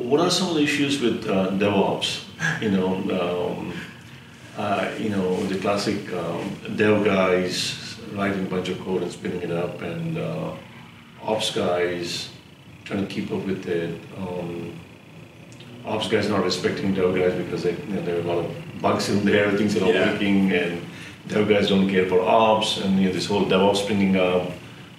what are some of the issues with DevOps? The classic dev guys writing a bunch of code and spinning it up, and ops guys trying to keep up with it. Ops guys not respecting dev guys because there are a lot of bugs in there, things are not working, and dev guys don't care for ops, and this whole DevOps springing up.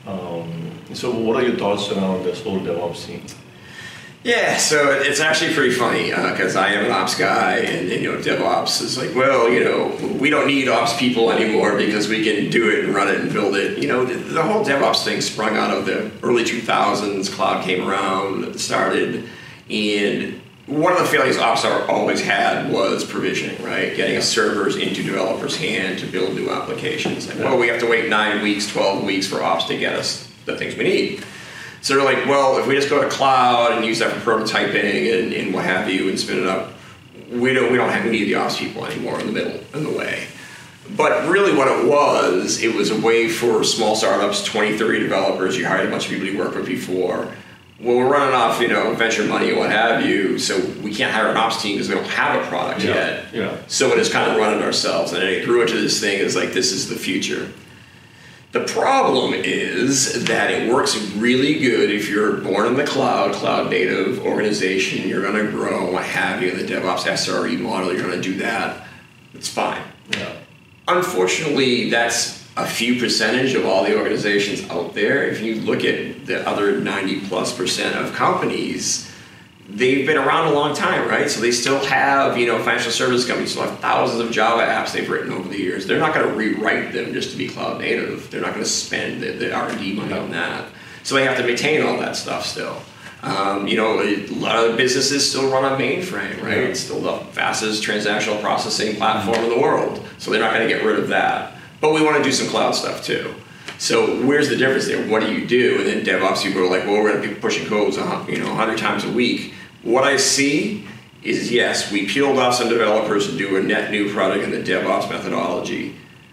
So what are your thoughts around this whole DevOps scene? Yeah, so it's actually pretty funny because I am an ops guy, and DevOps is like, well, we don't need ops people anymore because we can do it and run it and build it. The whole DevOps thing sprung out of the early 2000s. Cloud came around, started, and one of the failures ops always had was provisioning, right? Getting servers into developers' hand to build new applications. Well, we have to wait 9 weeks, 12 weeks for ops to get us the things we need. So they're like, well, if we just go to cloud and use that for prototyping and what have you and spin it up, we don't need the ops people anymore in the way. But really what it was a way for small startups, 20, 30 developers, you hired a bunch of people you worked with before. Well, we're running off, venture money and what have you, so we can't hire an ops team because we don't have a product yet. Yeah. So we're just kind of running ourselves, and it grew into this thing as like, this is the future. The problem is that it works really good if you're born in the cloud native organization, you're going to grow, what have you, in the DevOps SRE model, you're going to do that. It's fine. Yeah. Unfortunately, that's a few percentage of all the organizations out there. If you look at the other 90+% of companies, they've been around a long time, right? So they still have, financial services companies still have thousands of Java apps they've written over the years. They're not going to rewrite them just to be cloud native. They're not going to spend the R&D money on that. So they have to maintain all that stuff still. A lot of businesses still run on mainframe, right? It's still the fastest transactional processing platform in the world. So they're not going to get rid of that. But we want to do some cloud stuff too. So where's the difference there? What do? And then DevOps people are like, well, we're going to be pushing codes 100 times a week. What I see is, yes, we peeled off some developers to do a net new product in the DevOps methodology,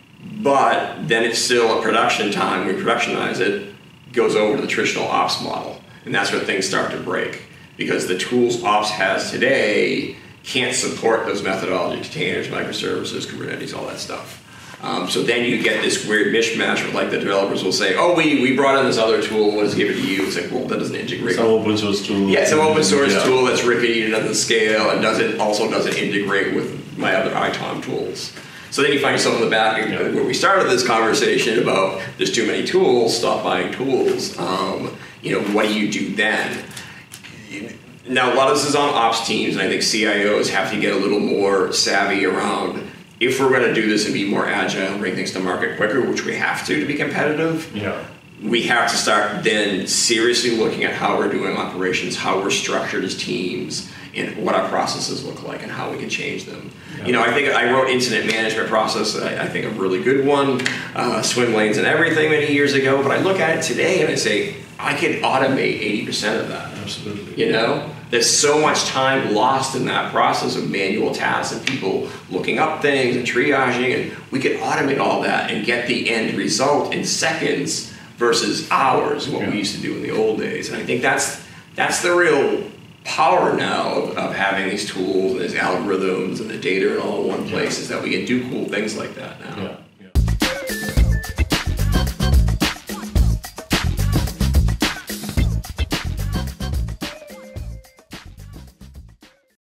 but then it's still a production time. We productionize it, goes over to the traditional ops model, and that's where things start to break because the tools ops has today can't support those methodology containers, microservices, Kubernetes, all that stuff. So then you get this weird mishmash where like the developers will say, oh, we brought in this other tool, we'll just give it to you. It's like, well, that doesn't integrate. Some open source tool. Yeah, some open source tool that's rickety and doesn't scale and also doesn't integrate with my other ITOM tools. So then you find yourself in the back where we started this conversation about there's too many tools, stop buying tools. What do you do then? Now, a lot of this is on ops teams, and I think CIOs have to get a little more savvy around if we're going to do this and be more agile and bring things to market quicker, which we have to be competitive, we have to start then seriously looking at how we're doing operations, how we're structured as teams, and what our processes look like and how we can change them. I think I wrote incident management process, I think a really good one, swim lanes and everything many years ago, but I look at it today and I say, I could automate 80% of that. Absolutely. There's so much time lost in that process of manual tasks and people looking up things and triaging, and we could automate all that and get the end result in seconds versus hours, what we used to do in the old days. And I think that's the real power now of having these tools and these algorithms and the data all in one place is that we can do cool things like that now.